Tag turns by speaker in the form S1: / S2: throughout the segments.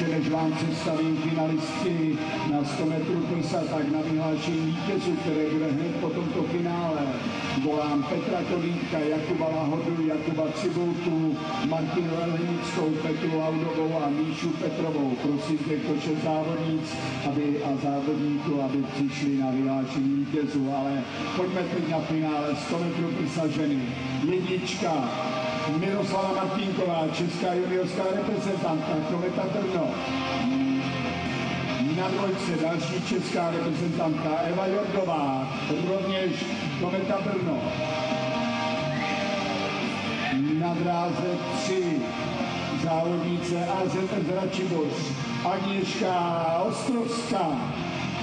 S1: Ještě než vám představím finalistky na 100 metrů prsa, tak na vyhlášení vítězů, které bude hned po tomto finále, volám Petra Kolínka, Jakuba Lahodu, Jakuba Cibulku, Martinu Elhenickou, Petru Laudovou a Míšu Petrovou. Prosím těchto 6 závodníc a závodníků, aby přišli na vyhlášení vítězů, ale pojďme teď na finále 100 metrů prsa ženy. Jednička Miroslava Martinková, česká juniorská reprezentantka, Kometa Brno. Na dvojce další česká reprezentantka Eva Jordová, rovněž Kometa Brno. Na dráze 3 závodnice AZF Račiboř, Agněška Ostrovská.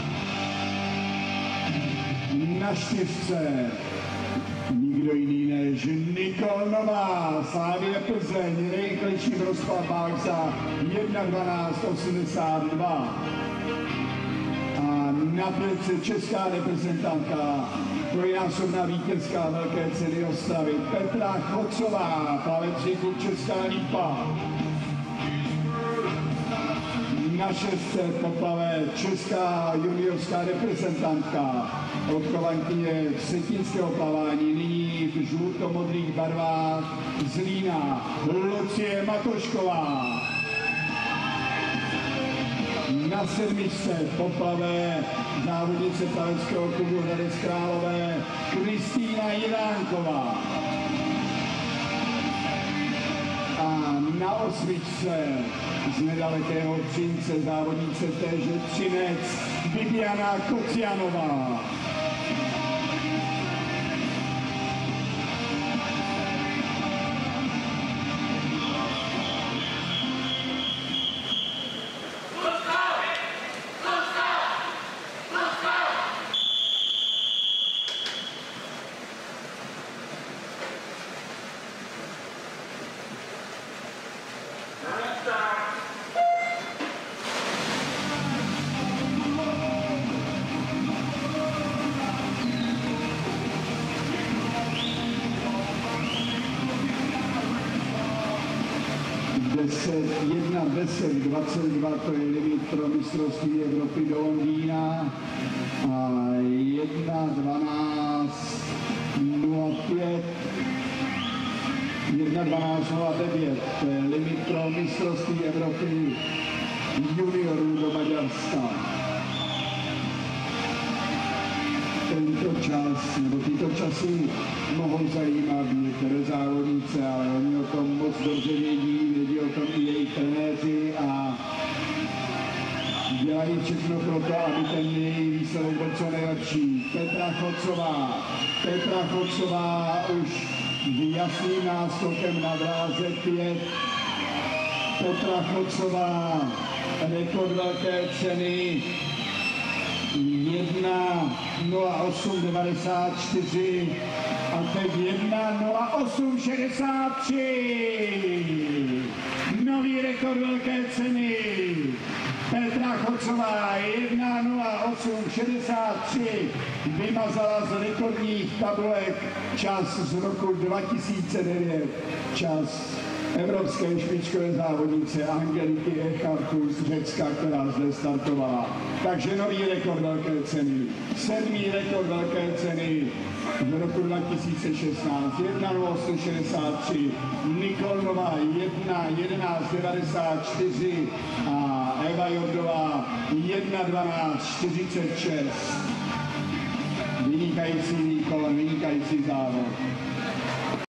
S1: Na 4 nikdo jiný než Nikol Nová, Slavie Plzeň, nejrychlejší v rozkladbách za 1:12:82. A na 5 česká reprezentantka, trojnásobná vítězka velké ceny Ostravy, Petra Chocová, plavec klub Česká Lípa. Na 6 poplave česká juniorská reprezentantka, odchovankyně vsetínského plavání, nyní v žlutomodrých barvách Zlína, Lucie Matošková. Na 7 poplave závodnice plaveckého klubu Hradec Králové Kristýna Jiránková. A na 8 z nedalekého Třince závodnice téže Třinec Bibiana Kocianová. Jedna 10:22, to je limit pro mistrovství Evropy do Londýna, a 1:12:05, 1:12:09, to je limit pro mistrovství Evropy juniorů do Maďarska. Tento čas, nebo tyto časy mohou zajímat některé závodnice, ale oni o tom moc dobře vědí o tom i jejich trenéři a dělají všechno pro to, aby ten její výsledek byl co nejlepší. Petra Chocová už jasným náskokem na dráze 5. Petra Chocová, rekord velké ceny 1:08:94 a teď 1:08:63. Nový rekord velké ceny. Petra Chocová 1:08:63 vymazala z rekordních tabulek čas z roku 2009. Čas evropské špičkové závodnice Angeliky Echartu z Řecka, která zde startovala. Takže nový rekord velké ceny. 7. rekord velké ceny v roku 2016. 1:08:63. Nikol Nová 1:11:94 a Eva Jordová 1:12:46. Vynikající výkon, vynikající závod.